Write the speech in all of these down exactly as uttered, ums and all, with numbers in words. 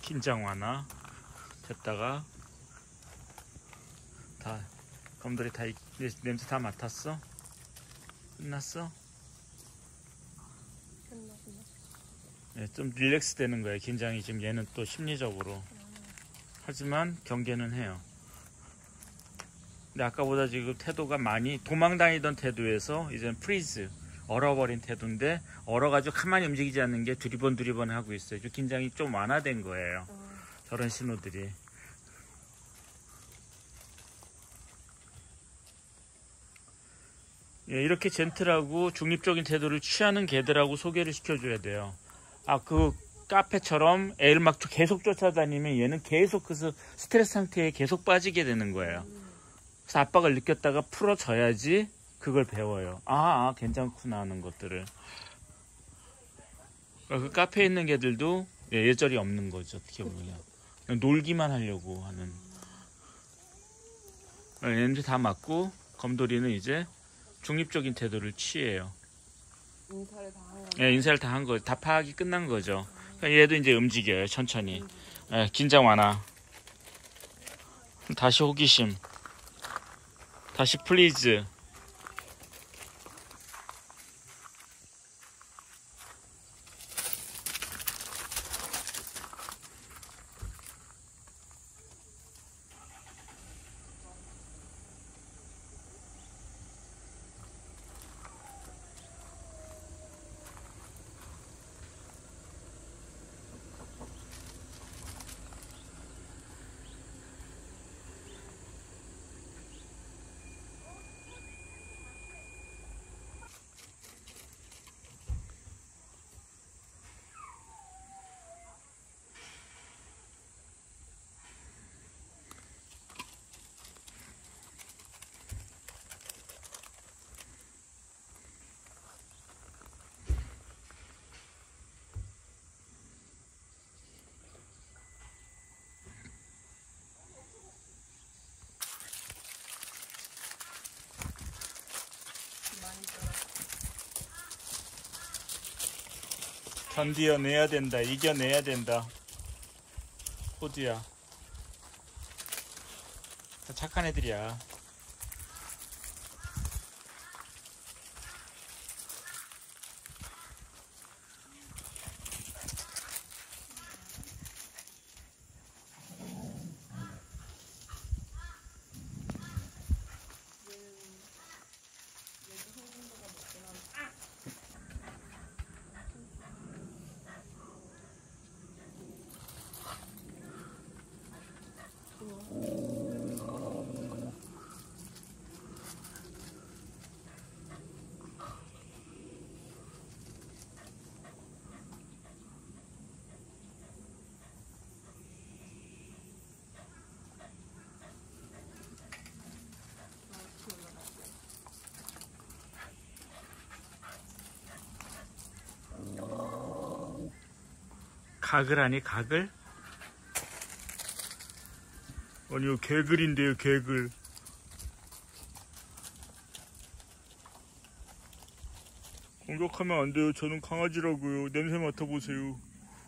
긴장 완화 됐다가 다 검들이 다 냄새 다 맡았어? 끝났어? 네, 좀 릴렉스 되는 거예요. 긴장이 지금 얘는 또 심리적으로. 하지만 경계는 해요. 근데 아까보다 지금 태도가 많이 도망다니던 태도에서 이제 프리즈, 얼어버린 태도인데 얼어가지고 가만히 움직이지 않는 게 두리번 두리번 하고 있어요. 좀 긴장이 좀 완화된 거예요. 저런 신호들이. 예, 이렇게 젠틀하고 중립적인 태도를 취하는 개들하고 소개를 시켜줘야 돼요. 아, 그 카페처럼 애를 막 계속 쫓아다니면 얘는 계속 그 스트레스 상태에 계속 빠지게 되는 거예요. 그래서 압박을 느꼈다가 풀어져야지 그걸 배워요. 아, 아 괜찮구나 하는 것들을. 그 카페에 있는 개들도 예절이 없는 거죠. 어떻게 보면 그냥 놀기만 하려고 하는. 얘네들 다 맞고 검돌이는 이제 중립적인 태도를 취해요. 인사를 다 한 거죠? 예, 인사를 다 한 거죠. 다 파악이 끝난 거죠. 그러니까 얘도 이제 움직여요. 천천히. 예, 긴장 완화. 다시 호기심. 다시 플리즈. 견디어내야 된다. 이겨내야 된다. 호두야. 착한 애들이야. 가글 아니 가글? 아니요 개글인데요 개글. 공격하면 안 돼요. 저는 강아지라고요. 냄새 맡아보세요.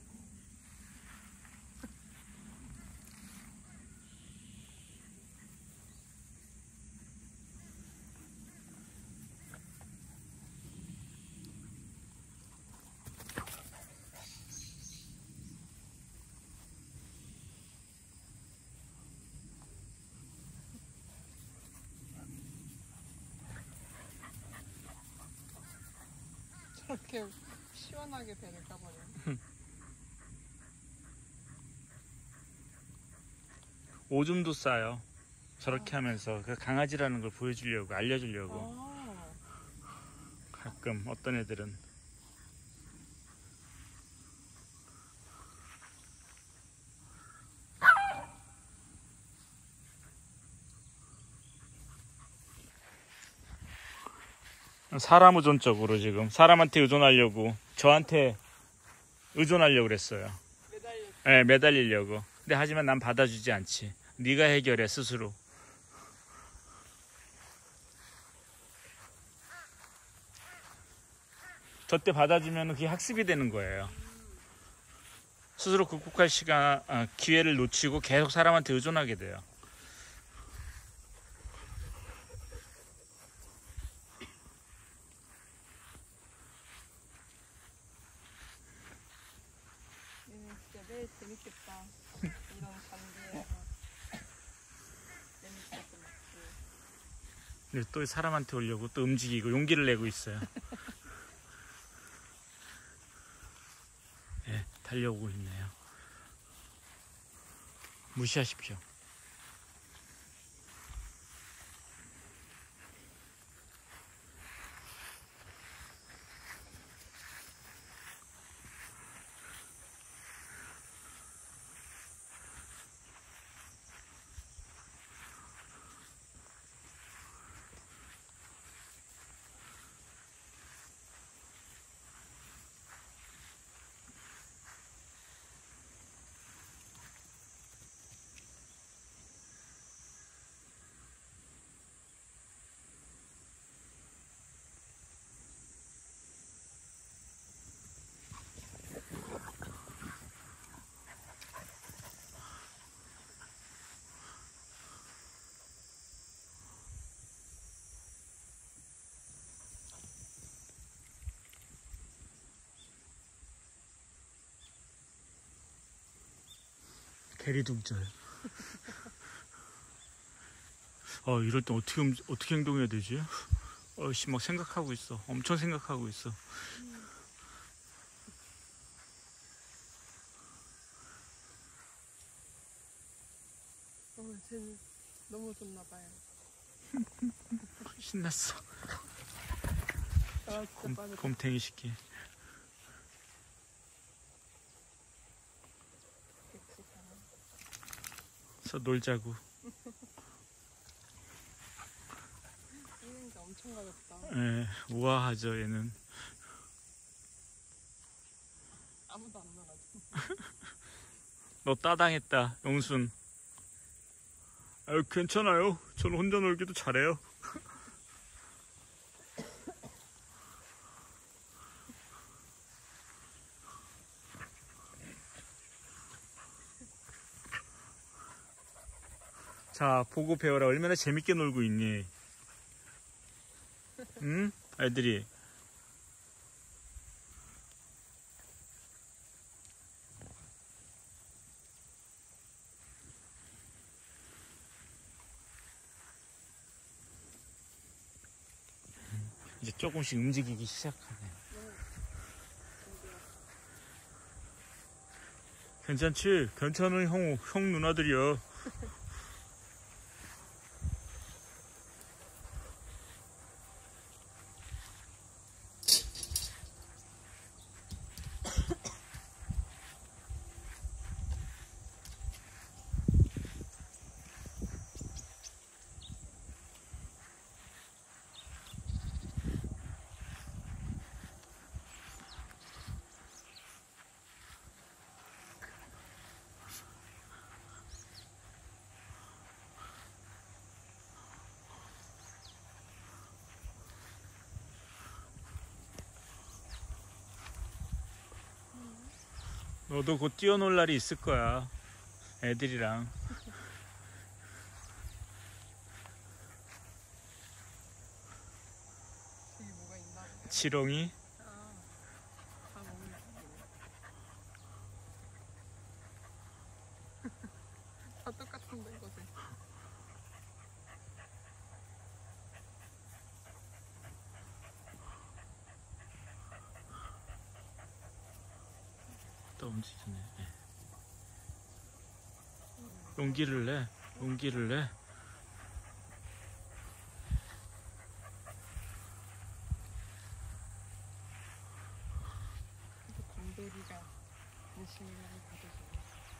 저렇게 시원하게 배를 까버려. 오줌도 싸요. 저렇게 하면서 그 강아지라는 걸 보여주려고 알려주려고. 아. 가끔 어떤 애들은 사람 의존적으로 지금 사람한테 의존하려고 저한테 의존하려고 그랬어요. 매달려. 네, 매달리려고. 근데 하지만 난 받아주지 않지. 네가 해결해 스스로. 저 때 받아주면 그게 학습이 되는 거예요. 스스로 극복할 시간, 아, 기회를 놓치고 계속 사람한테 의존하게 돼요. 얘는 진짜 매일 재밌겠다. 이런 관계에서 재밌게 먹고. 근데 또 사람한테 오려고 또 움직이고 용기를 내고 있어요. 네, 달려오고 있네요. 무시하십시오. 대리둥절. 어, 이럴 때 어떻게 움- 어떻게 행동해야 되지? 어씨, 막 생각하고 있어. 엄청 생각하고 있어. 어, 쟤는 너무 좋나 봐요. 신났어. 아, 진짜 곰, 빠르다. 곰탱이 시키. 그래서 놀자고. 뛰는 게 엄청 가볍다. 예, 우아하죠 얘는. 아무도 안 놀아줘. 너 따당했다, 용순. 아유, 괜찮아요. 저는 혼자 놀기도 잘해요. 자, 보고 배워라. 얼마나 재밌게 놀고 있니? 응? 애들이. 이제 조금씩 움직이기 시작하네. 괜찮지? 괜찮은 형, 형 누나들이야. 너도 곧 뛰어놀 날이 있을 거야. 애들이랑. 여기 뭐가 있나 보네. 지렁이. 아, 다 먹는 거네. 다 똑같은데, 이거지. 또 움직이네. 예. 용기를 내. 용기를 내. 그래도 광대리가 열심히 하고 가져줘.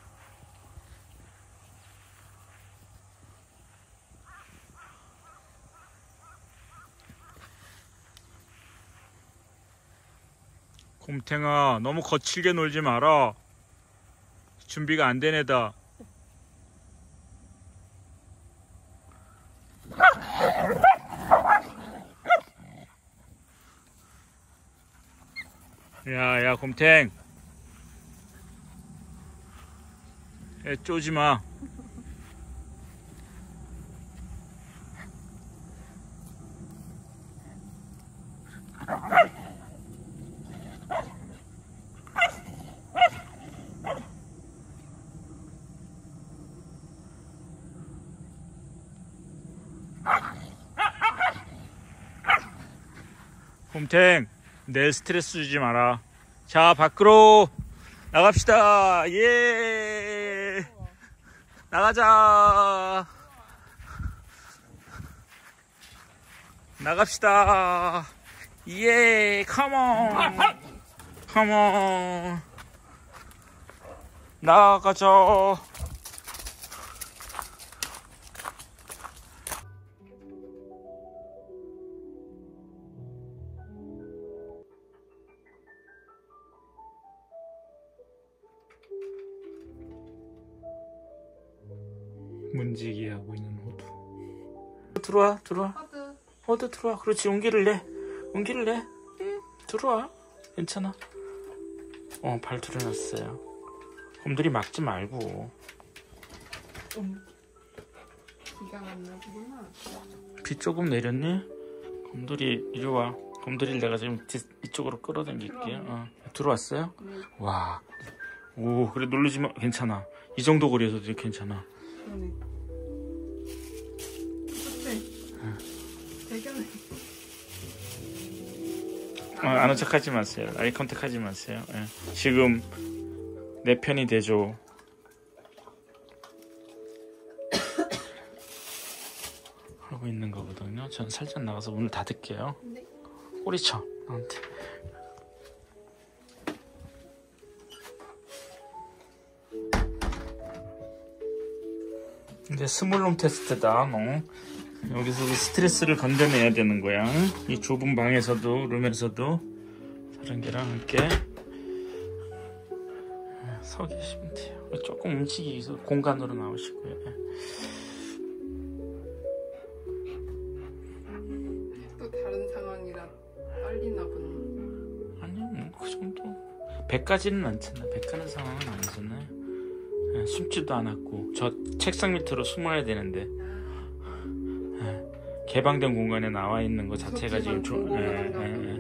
곰탱아, 너무 거칠게 놀지 마라. 준비가 안 된 애다. 야, 야, 곰탱. 애 쪼지 마. 곰탱, 내 스트레스 주지 마라. 자, 밖으로 나갑시다. 예. 나가자. 나갑시다. 예. 컴온. 컴온. 나가자. 문지기 하고 있는 호두. 들어와, 들어와. 허드. 호두 들어와. 그렇지, 용기를 내. 용기를 내. 응, 들어와. 괜찮아. 어, 발 들여놨어요. 곰돌이 막지 말고. 음. 비가 왔나 보구나. 비 조금 내렸니? 곰돌이 이리 와. 곰돌이를 내가 지금 뒤, 이쪽으로 끌어당길게요. 어. 들어왔어요? 네. 와. 오, 그래 놀리지 마. 괜찮아. 이 정도 거리에서도 괜찮아. 그러네. 그치? 응. 대견해. 어, 아는 척 하지 마세요. 아이 컨택 하지 마세요. 예. 지금 내 편이 되죠. 하고 있는 거거든요. 전 살짝 나가서 문을 닫을게요. 네. 꼬리쳐 나한테. 이제 스몰롬 테스트다. 너 여기서 스트레스를 건져내야 되는 거야. 이 좁은 방에서도 룸에서도 다른 개랑 함께 서 계시면 돼요. 조금 움직이기 위해서 공간으로 나오시고요. 또 다른 상황이라 떨리나 보네. 아니요, 뭐 그 정도. 배까지는 않잖아. 배 가는 상황은 아니잖아요. 예, 숨지도 않았고 저 책상 밑으로 숨어야 되는데 예, 개방된 공간에 나와 있는 것 자체가 지금 조, 예, 예, 예.